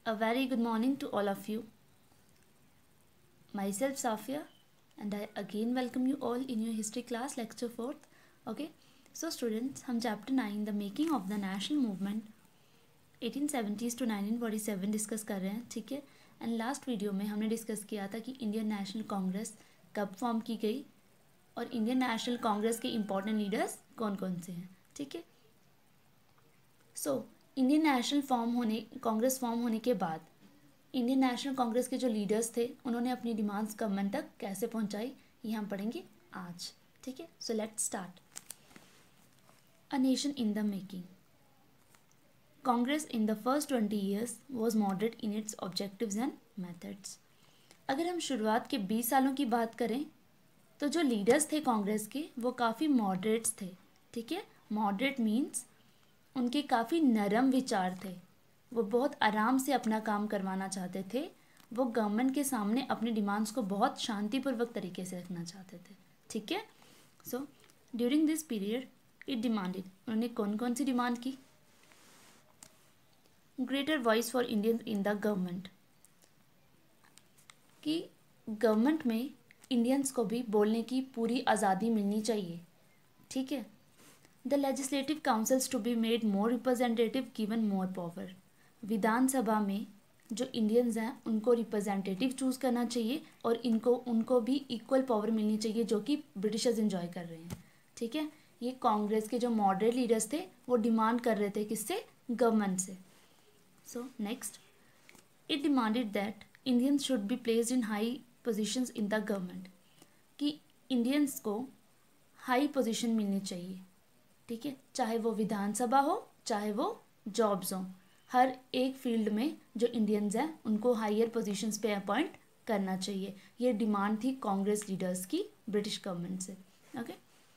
A very good morning to all of you. Myself Safia, and I again welcome you all in your history class lecture 4th. Okay, so students, हम chapter 9 the making of the national movement 1870s to 1947 discuss कर रहे हैं. ठीक है. And last video में हमने discuss किया था कि इंडियन नेशनल कांग्रेस कब फॉर्म की गई और इंडियन नेशनल कांग्रेस के इम्पोर्टेंट लीडर्स कौन कौन से हैं. ठीक है. So Indian National Congress form होने के बाद इंडियन नेशनल कांग्रेस के जो लीडर्स थे उन्होंने अपनी डिमांड्स गवर्नमेंट तक कैसे पहुंचाई, ये हम पढ़ेंगे आज. ठीक है. So let's start. A nation in the making. Congress in the first 20 years was moderate in its objectives and methods. अगर हम शुरुआत के 20 सालों की बात करें तो जो लीडर्स थे कांग्रेस के वो काफ़ी मॉडरेट्स थे. ठीक है. मॉडरेट मीन्स उनके काफ़ी नरम विचार थे. वो बहुत आराम से अपना काम करवाना चाहते थे. वो गवर्नमेंट के सामने अपनी डिमांड्स को बहुत शांतिपूर्वक तरीके से रखना चाहते थे. ठीक है. So during this period it demanded, उन्होंने कौन कौन सी डिमांड की? Greater voice for Indians in the government, कि गवर्नमेंट में इंडियंस को भी बोलने की पूरी आज़ादी मिलनी चाहिए. ठीक है. The legislative councils to be made more representative given more power. विधानसभा में जो इंडियंस हैं उनको रिप्रेजेंटेटिव चूज़ करना चाहिए और उनको भी इक्वल पावर मिलनी चाहिए जो कि ब्रिटिशर्स एंजॉय कर रहे हैं. ठीक है. ये कांग्रेस के जो मॉडरेट लीडर्स थे वो डिमांड कर रहे थे किससे? गवर्नमेंट से. So next, it demanded that Indians should be placed in high positions in the government, कि इंडियंस को हाई पोजीशन मिलनी चाहिए. ठीक है. चाहे वो विधानसभा हो चाहे वो जॉब्स हो, हर एक फील्ड में जो इंडियंस हैं उनको हायर पोजीशंस पे अपॉइंट करना चाहिए. ये डिमांड थी कांग्रेस लीडर्स की ब्रिटिश गवर्नमेंट से. Okay.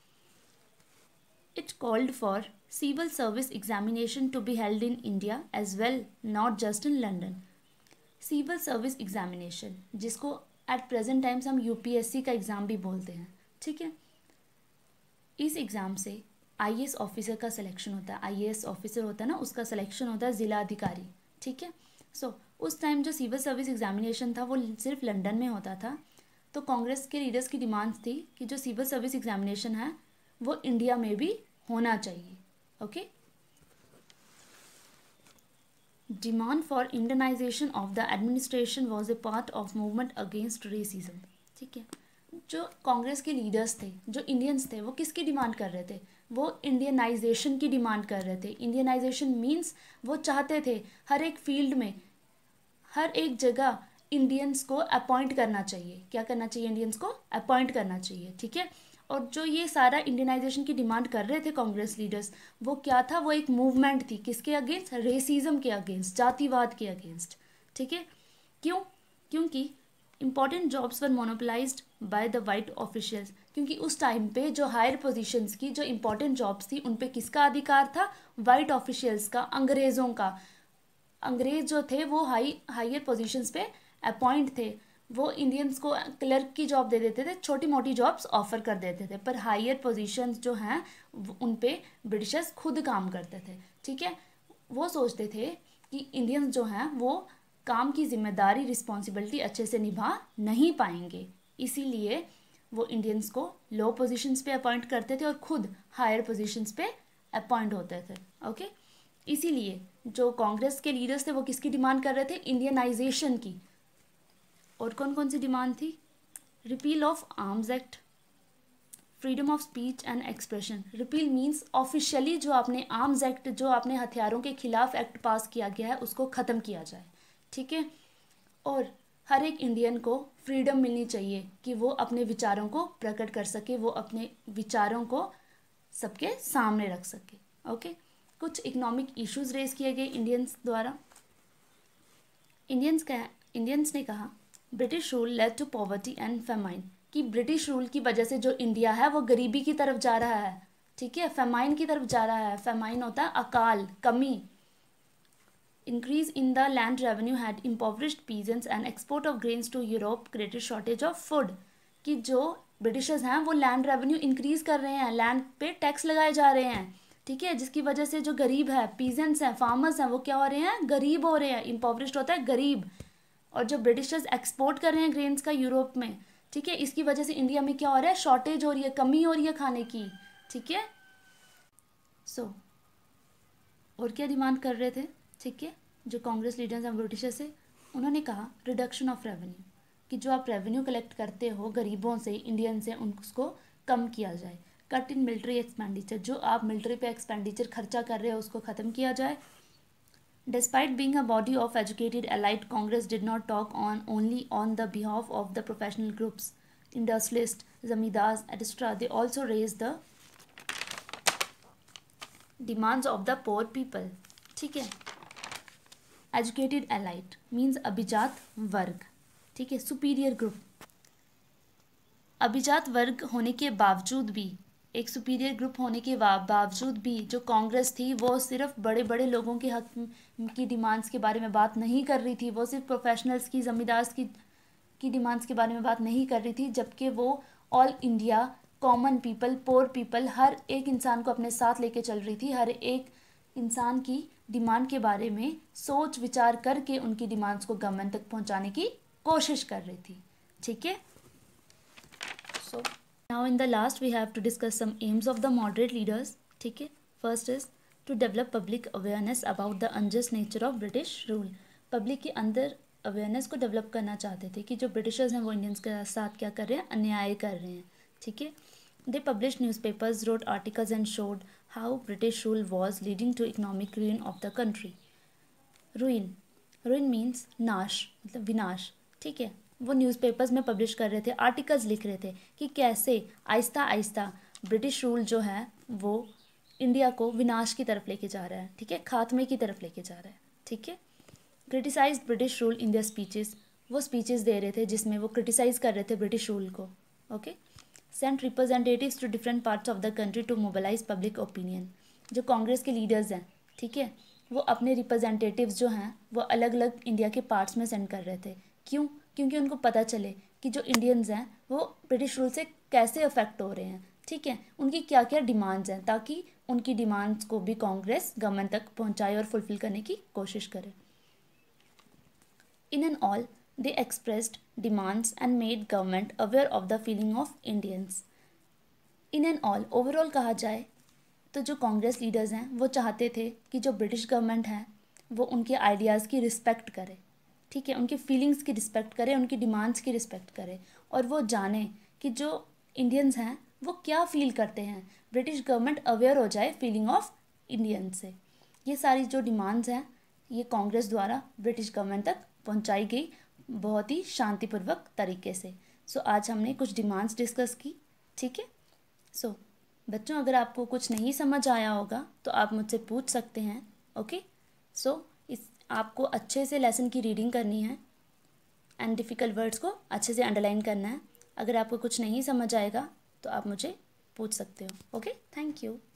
It called for civil service examination to be held in India as well, not just in London. Civil service examination, जिसको at present times हम UPSC का exam भी बोलते हैं. ठीक है. इस एग्ज़ाम से IAS ऑफिसर का सिलेक्शन होता है. IAS ऑफिसर होता है ना, उसका सिलेक्शन होता है ज़िला अधिकारी. ठीक है. सो उस टाइम जो सिविल सर्विस एग्जामिनेशन था वो सिर्फ लंदन में होता था. तो कांग्रेस के लीडर्स की डिमांड्स थी कि जो सिविल सर्विस एग्जामिनेशन है वो इंडिया में भी होना चाहिए. Okay. Demand for Indianization of the administration was a part of movement against racism. ठीक है. जो कांग्रेस के लीडर्स थे, जो इंडियंस थे, वो किसकी डिमांड कर रहे थे? वो इंडियनाइजेशन की डिमांड कर रहे थे. इंडियनाइजेशन मीन्स वो चाहते थे हर एक फील्ड में, हर एक जगह इंडियंस को अपॉइंट करना चाहिए. क्या करना चाहिए? इंडियंस को अपॉइंट करना चाहिए. ठीक है. और जो ये सारा इंडियनाइजेशन की डिमांड कर रहे थे कांग्रेस लीडर्स, वो क्या था? वो एक मूवमेंट थी. किसके अगेंस्ट? रेसिज्म के अगेंस्ट, जातिवाद के अगेंस्ट. ठीक है. क्यों? क्योंकि important jobs were monopolized by the white officials. क्योंकि उस टाइम पे जो हायर पोजीशंस की जो इंपॉर्टेंट जॉब्स थी उन पे किसका अधिकार था? वाइट ऑफिशियल्स का, अंग्रेज़ों का. अंग्रेज जो थे वो हायर पोजीशंस पे अपॉइंट थे. वो इंडियंस को क्लर्क की जॉब दे देते थे, छोटी मोटी जॉब्स ऑफर कर देते थे, पर हायर पोजीशंस जो हैं उन पे ब्रिटिशर्स खुद काम करते थे. ठीक है. वो सोचते थे कि इंडियंस जो हैं वो काम की जिम्मेदारी, रिस्पॉन्सिबिलिटी अच्छे से निभा नहीं पाएंगे, इसीलिए वो इंडियंस को लो पोजीशंस पे अपॉइंट करते थे और खुद हायर पोजीशंस पे अपॉइंट होते थे. ओके. इसीलिए जो कांग्रेस के लीडर्स थे वो किसकी डिमांड कर रहे थे? इंडियनाइजेशन की. और कौन कौन सी डिमांड थी? Repeal of Arms Act, freedom of speech and expression. Repeal means officially जो आपने आर्म्स एक्ट, जो आपने हथियारों के खिलाफ एक्ट पास किया गया है उसको ख़त्म किया जाए. ठीक है. और हर एक इंडियन को फ्रीडम मिलनी चाहिए कि वो अपने विचारों को प्रकट कर सके, वो अपने विचारों को सबके सामने रख सके. ओके. कुछ इकोनॉमिक इश्यूज रेज किए गए इंडियंस द्वारा. इंडियंस ने कहा British rule led to poverty and famine, कि ब्रिटिश रूल की वजह से जो इंडिया है वो गरीबी की तरफ जा रहा है. ठीक है. फेमाइन की तरफ जा रहा है. फेमाइन होता है अकाल, कमी. Increase in the land revenue had impoverished peasants and export of grains to Europe created shortage of food. कि जो ब्रिटिशर्स हैं वो लैंड रेवेन्यू इंक्रीज कर रहे हैं, लैंड पे टैक्स लगाए जा रहे हैं. ठीक है, जिसकी वजह से जो गरीब है, पीजेंट्स हैं, फार्मर्स हैं, वो क्या हो रहे हैं, गरीब हो रहे हैं। इम्पोवरिश्ड होता है गरीब। और जो ब्रिटिशर्स एक्सपोर्ट कर रहे हैं ग्रेन्स का यूरोप में, ठीक है, इसकी वजह से इंडिया में क्या हो रहा है, शॉर्टेज हो रही है, कमी हो रही है खाने की। ठीक है, सो और क्या डिमांड कर रहे थे, ठीक है, जो कांग्रेस लीडर्स हैं ब्रिटिशर्स से, उन्होंने कहा रिडक्शन ऑफ रेवेन्यू, कि जो आप रेवेन्यू कलेक्ट करते हो गरीबों से, इंडियन से, उसको कम किया जाए। कट इन मिलिट्री एक्सपेंडिचर, जो आप मिलिट्री पे एक्सपेंडिचर खर्चा कर रहे हो उसको ख़त्म किया जाए। Despite being a body of educated elite, Congress did not talk only on the behalf of the professional groups, industrialists, zamindars, etc. They also raised the demands of the poor people. ठीक है, educated elite means अभिजात वर्ग, ठीक है, superior group. अभिजात वर्ग होने के बावजूद भी, एक सुपीरियर ग्रुप होने के बावजूद भी जो कांग्रेस थी वो सिर्फ बड़े बड़े लोगों के हक की डिमांड्स के बारे में बात नहीं कर रही थी। वो सिर्फ प्रोफेशनल्स की, जमींदार्स की डिमांड्स के बारे में बात नहीं कर रही थी, जबकि वो all India common people, poor people, हर एक इंसान को अपने साथ लेके चल रही थी। हर एक इंसान की डिमांड के बारे में सोच विचार करके उनकी डिमांड्स को गवर्नमेंट तक पहुंचाने की कोशिश कर रही थी। ठीक है, सो now in the last we have to discuss some aims of the moderate leaders. ठीक है, first is to develop public awareness about the unjust nature of British rule. Public के अंदर अवेयरनेस को डेवलप करना चाहते थे कि जो ब्रिटिशर्स हैं वो इंडियंस के साथ क्या कर रहे हैं, अन्याय कर रहे हैं। ठीक है, they published newspapers, wrote articles and showed how British rule was leading to economic ruin of the country. ruin means नाश, मतलब विनाश। ठीक है, वो न्यूज़पेपर्स में पब्लिश कर रहे थे, आर्टिकल्स लिख रहे थे कि कैसे आहिस्ता आहिस्ता ब्रिटिश रूल जो है वो इंडिया को विनाश की तरफ लेके जा रहा है। ठीक है, खात्मे की तरफ लेके जा रहा है। ठीक है, criticize British rule in their speeches, वो स्पीचेस दे रहे थे जिसमें वो क्रिटिसाइज कर रहे थे ब्रिटिश रूल को। Okay, sent representatives to different parts of the country to mobilize public opinion, जो कांग्रेस के लीडर्स हैं, ठीक है, वो अपने रिप्रेजेंटेटिव्स जो हैं वो अलग अलग इंडिया के पार्ट्स में सेंड कर रहे थे। क्यों? क्योंकि उनको पता चले कि जो इंडियंस हैं वो ब्रिटिश रूल से कैसे अफेक्ट हो रहे हैं। ठीक है, उनकी क्या क्या डिमांड्स हैं, ताकि उनकी डिमांड्स को भी कांग्रेस गवर्नमेंट तक पहुंचाए और फुलफिल करने की कोशिश करे। In and all they expressed demands and made government aware of the feeling of Indians. In and all, overall कहा जाए तो जो कांग्रेस लीडर्स हैं वो चाहते थे कि जो ब्रिटिश गवर्नमेंट है वो उनके आइडियाज़ की रिस्पेक्ट करे। ठीक है, उनकी फीलिंग्स की रिस्पेक्ट करे, उनकी डिमांड्स की रिस्पेक्ट करे, और वो जाने कि जो इंडियंस हैं वो क्या फील करते हैं, ब्रिटिश गवर्नमेंट अवेयर हो जाए फीलिंग ऑफ इंडियन से। ये सारी जो डिमांड्स हैं ये कांग्रेस द्वारा ब्रिटिश गवर्नमेंट तक पहुंचाई गई बहुत ही शांतिपूर्वक तरीके से। सो आज हमने कुछ डिमांड्स डिस्कस की। ठीक है, सो बच्चों अगर आपको कुछ नहीं समझ आया होगा तो आप मुझसे पूछ सकते हैं। ओके, सो आपको अच्छे से लेसन की रीडिंग करनी है एंड डिफ़िकल्ट वर्ड्स को अच्छे से अंडरलाइन करना है। अगर आपको कुछ नहीं समझ आएगा तो आप मुझे पूछ सकते हो। Okay, thank you.